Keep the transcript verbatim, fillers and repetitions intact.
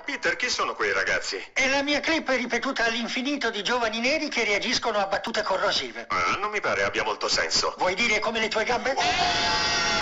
Peter, chi sono quei ragazzi? È la mia clip ripetuta all'infinito di giovani neri che reagiscono a battute corrosive. Ah, non mi pare abbia molto senso. Vuoi dire come le tue gambe?